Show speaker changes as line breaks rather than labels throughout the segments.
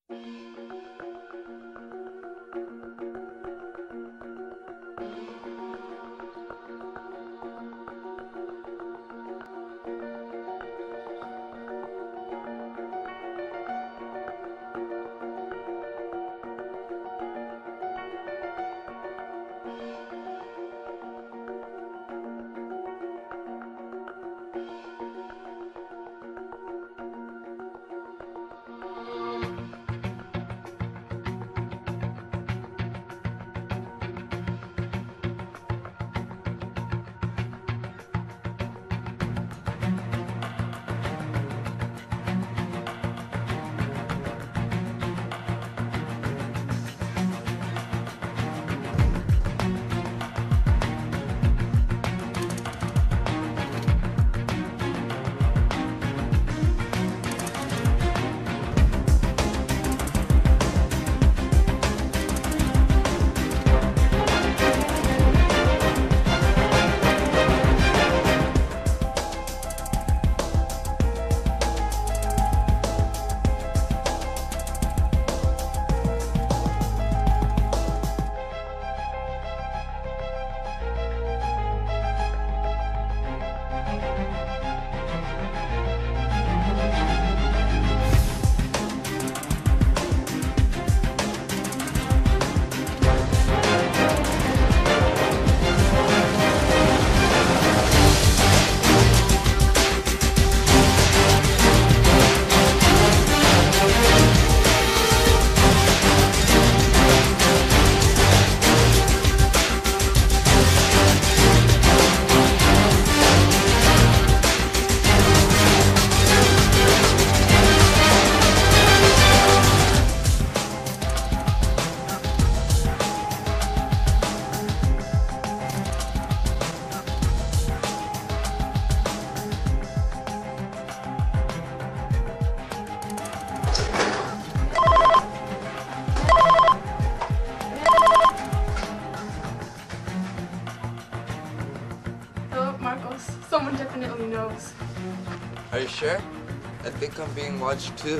Someone definitely knows.
Are you sure? I think I'm being watched too.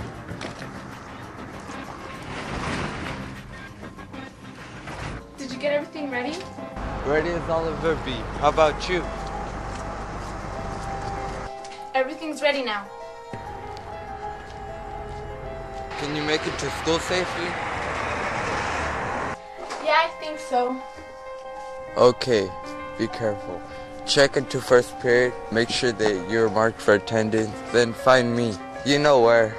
Did you get everything ready?
Ready as I'll ever be. How about you?
Everything's ready now.
Can you make it to school safely?
Yeah, I think so.
Okay, be careful. Check into first period, make sure that you're marked for attendance, then find me. You know where.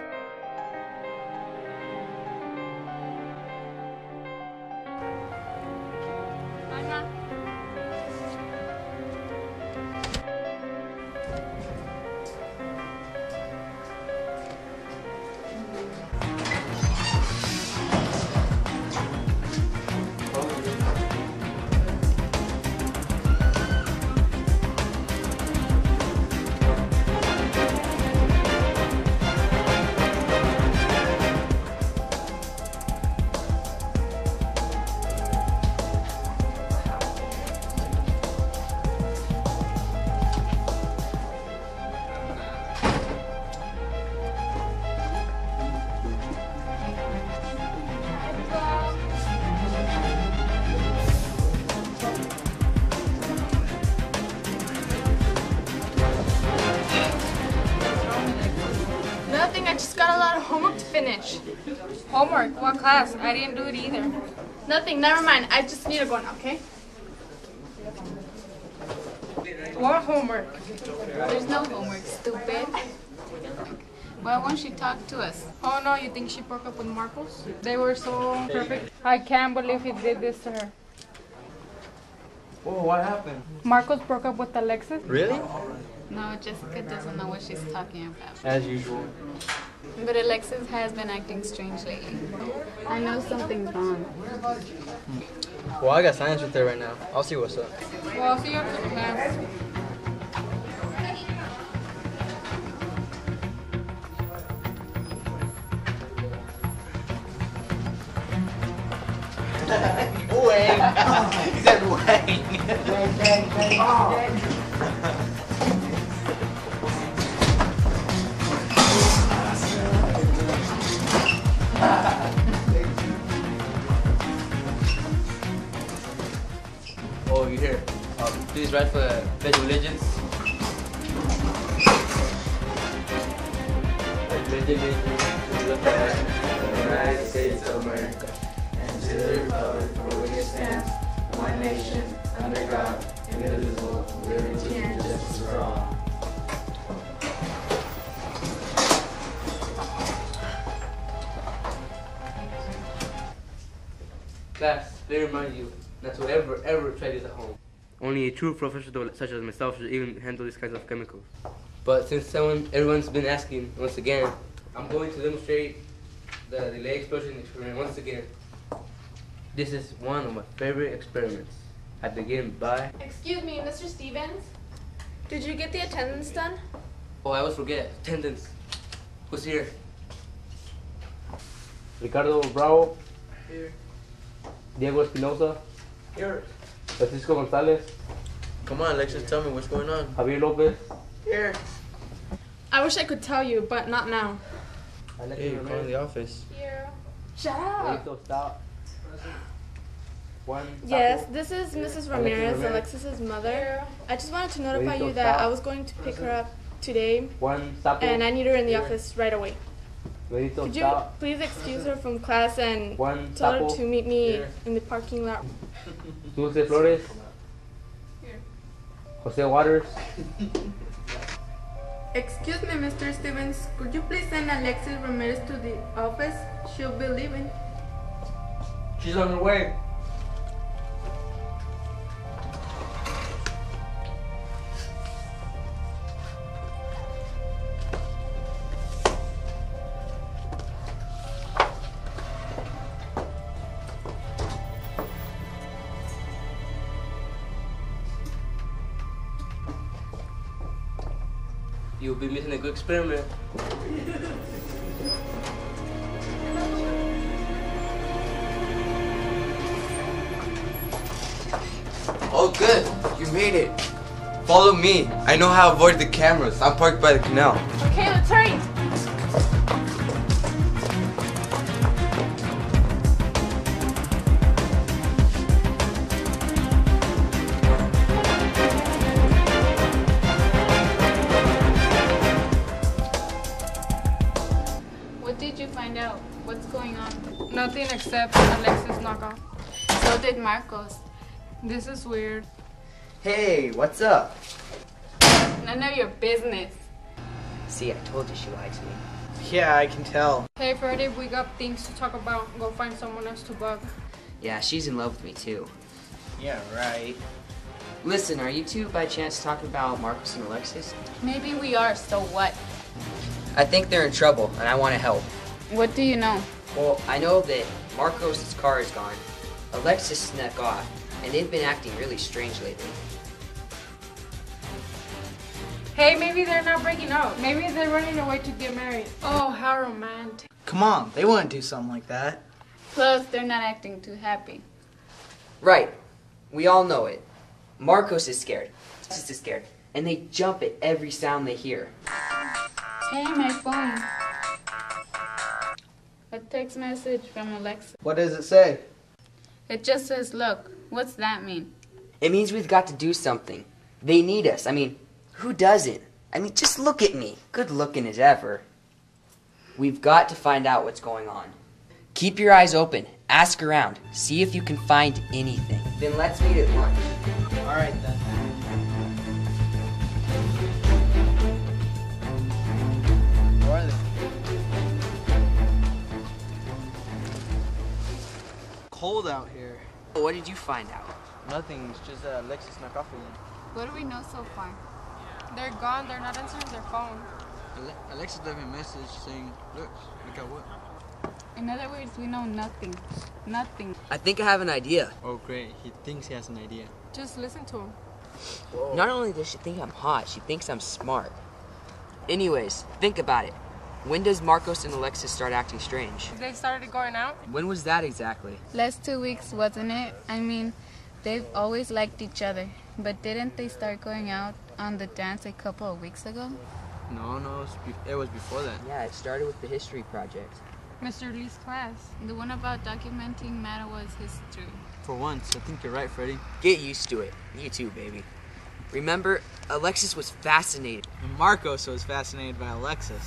Bye, Ma. Nothing, I just got a lot of homework to finish.
Homework? What class? I didn't do it either.
Nothing, never mind. I just need to go now, okay? What homework?
There's no homework, stupid. Why won't she talk to us?
Oh no, you think she broke up with Marcos? They were so perfect. I can't believe he did this to her.
Whoa, what happened?
Marcos broke up with Alexis?
Really?
No, Jessica doesn't know what she's talking about.
As usual.
But Alexis has been acting strange lately. I know something's wrong.
Well, I got science with her right now. I'll see what's up.
Well, I'll see you after class.
Wait. He said wait.
please rise for the Pledge of Allegiance. I pledge allegiance to the flag of the United States of America and to the republic for which it stands, one nation, under God, indivisible, with liberty and justice for all. Class, let me remind you not to ever try this at home. Only a true professional such as myself should even handle these kinds of chemicals. But since everyone's been asking once again, I'm going to demonstrate the delay explosion experiment once again. This is one of my favorite experiments. I begin by...
Excuse me, Mr. Stevens? Did you get the attendance done?
Oh, I always forget. Attendance. Who's here? Ricardo Bravo. Here. Diego Espinosa.
Here.
Francisco Gonzalez.
Come on, Alexis, tell me what's going on.
Javier Lopez.
Here.
I wish I could tell you, but not now.
Hey, you're calling the office.
Here.
Shut up!
Stop. One.
Yes, this is Mrs. Ramirez,
Ramirez.
Alexis's mother. I just wanted to notify
Benito,
you that
stop.
I was going to pick her up today,
One. Stop.
and I need her in the office right away.
Benito,
Could you
stop.
please excuse her from class and
One.
tell her
Tapo.
to meet me
Here.
in the parking lot?
Dulce Flores.
Here.
Jose Waters.
Excuse me, Mr. Stevens. Could you please send Alexis Ramirez to the office? She'll be leaving.
She's on her way. You'll be missing a good experiment.
Oh, good. You made it. Follow me. I know how to avoid the cameras. I'm parked by the canal.
Okay, let's hurry!
What did you find out? What's going on?
Nothing except Alexis knockoff.
So did Marcos.
This is weird.
Hey, what's up?
None of your business.
See, I told you she lied to me.
Yeah, I can tell.
Hey, Freddie, we got things to talk about. Go find someone else to bug.
Yeah, she's in love with me too.
Yeah, right.
Listen, are you two by chance talking about Marcos and Alexis?
Maybe we are, so what?
I think they're in trouble and I want to help.
What do you know?
Well, I know that Marcos' car is gone. Alexis snuck off, and they've been acting really strange lately.
Hey, maybe they're not breaking up. Maybe they're running away to get married. Oh, how romantic.
Come on, they wouldn't do something like that.
Plus, they're not acting too happy.
Right. We all know it. Marcos is scared. Alexis is scared. And they jump at every sound they hear.
Hey, my phone. A text message from Alexa.
What does it say?
It just says, look. What's that mean?
It means we've got to do something. They need us. I mean, who doesn't? I mean, just look at me. Good looking as ever. We've got to find out what's going on. Keep your eyes open. Ask around. See if you can find anything. Then let's meet at lunch.
All right, then. Where are they? Cold out here.
What did you find out?
Nothing, it's just that Alexis snuck off again.
What do we know so far?
They're gone. They're not answering their phone.
Alexis left me a message saying, look at what?
In other words, we know nothing. Nothing.
I think I have an idea.
Oh, great. He thinks he has an idea.
Just listen to him.
Not only does she think I'm hot, she thinks I'm smart. Anyways, think about it. When does Marcos and Alexis start acting strange?
They started going out.
When was that exactly?
Last 2 weeks, wasn't it? I mean, they've always liked each other. But didn't they start going out on the dance a couple of weeks ago?
No, it was before that.
Yeah, it started with the history project.
Mr. Lee's class.
The one about documenting Mattawa's history.
For once, I think you're right, Freddie.
Get used to it. You too, baby. Remember, Alexis was fascinated.
And Marcos was fascinated by Alexis.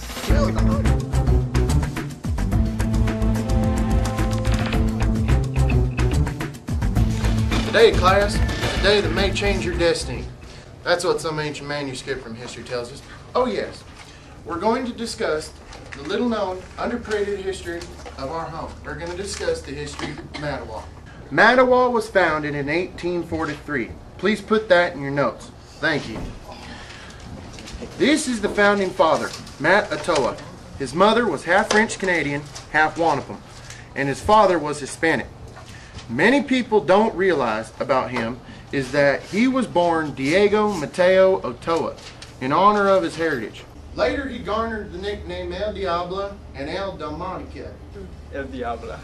Today, class, is a day that may change your destiny. That's what some ancient manuscript from history tells us. Oh yes, we're going to discuss the little-known, underrated history of our home. We're going to discuss the history of Mattawa. Mattawa was founded in 1843. Please put that in your notes. Thank you. This is the founding father, Mattawa. His mother was half French-Canadian, half Wanapum, and his father was Hispanic. Many people don't realize about him is that he was born Diego Mateo Otoa in honor of his heritage. Later he garnered the nickname El Diablo and El Demonica.
El Diablo.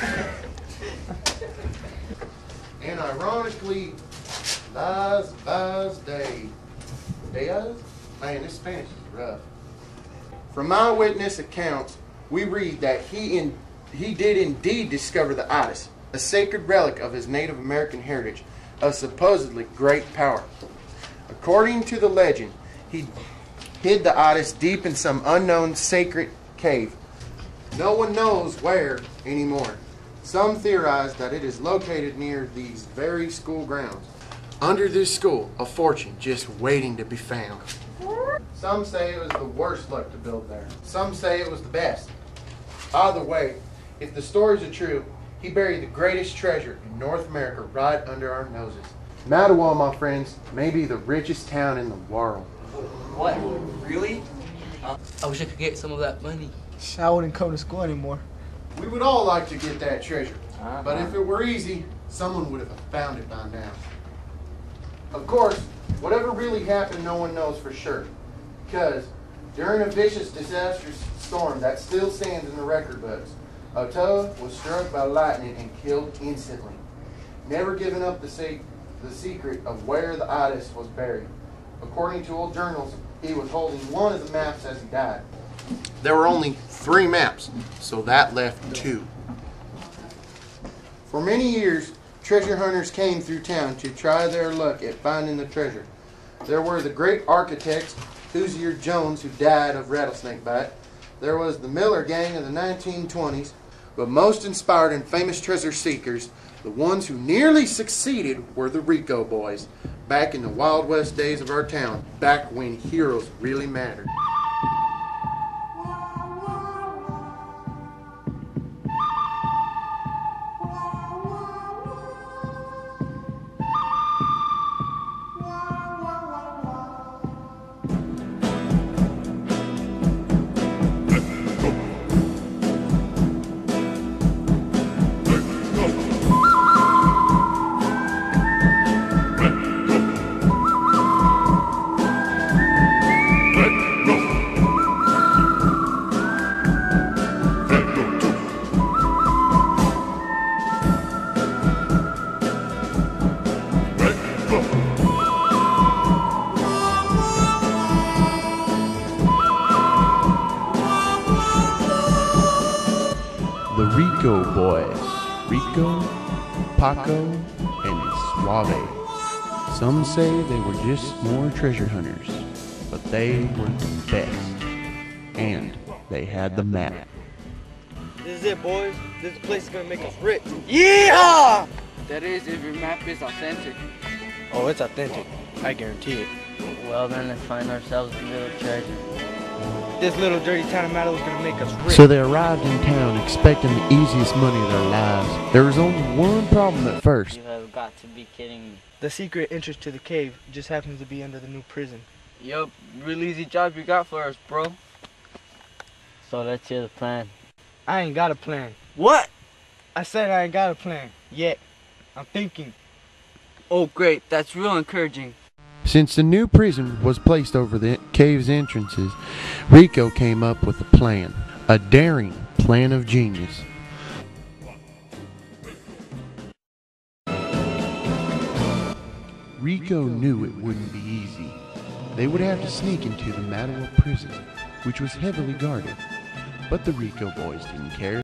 And ironically, Las Vaz de Diaz? Man, this Spanish is rough. From eyewitness accounts, we read that he did indeed discover the itis, a sacred relic of his Native American heritage, of supposedly great power. According to the legend, he hid the itis deep in some unknown sacred cave. No one knows where anymore. Some theorize that it is located near these very school grounds. Under this school, a fortune just waiting to be found. Some say it was the worst luck to build there. Some say it was the best. Either way, if the stories are true, he buried the greatest treasure in North America right under our noses. Mattawa, my friends, may be the richest town in the world.
What? Really?
I wish I could get some of that money.
I wouldn't come to school anymore.
We would all like to get that treasure, but if it were easy, someone would have found it by now. Of course, whatever really happened, no one knows for sure, because during a vicious, disastrous storm that still stands in the record books, Otoa was struck by lightning and killed instantly, never giving up the secret of where the itis was buried. According to old journals, he was holding one of the maps as he died. There were only 3 maps, so that left 2. For many years, treasure hunters came through town to try their luck at finding the treasure. There were the great architects, Hoosier Jones, who died of rattlesnake bite. There was the Miller gang of the 1920s, but most inspired and famous treasure seekers, the ones who nearly succeeded, were the Rico boys, back in the Wild West days of our town, back when heroes really mattered.
The Rico boys, Rico, Paco, and Suave. Some say they were just more treasure hunters, but they were the best. And they had the map.
This is it, boys. This place is gonna make us rich. Yeah!
That is, if your map is authentic.
Oh, it's authentic. I guarantee it.
Well, then let's find ourselves a little treasure.
This little dirty town of Mattawa is gonna make us rich.
So they arrived in town expecting the easiest money of their lives. There was only one problem at first.
You have got to be kidding me.
The secret entrance to the cave just happens to be under the new prison.
Yup, real easy job you got for us, bro. So let's hear the plan.
I ain't got a plan.
What?
I said I ain't got a plan. Yet. I'm thinking.
Oh, great. That's real encouraging.
Since the new prison was placed over the cave's entrances, Rico came up with a plan. A daring plan of genius. Rico knew it wouldn't be easy. They would have to sneak into the Mattawa prison, which was heavily guarded. But the Rico boys didn't care.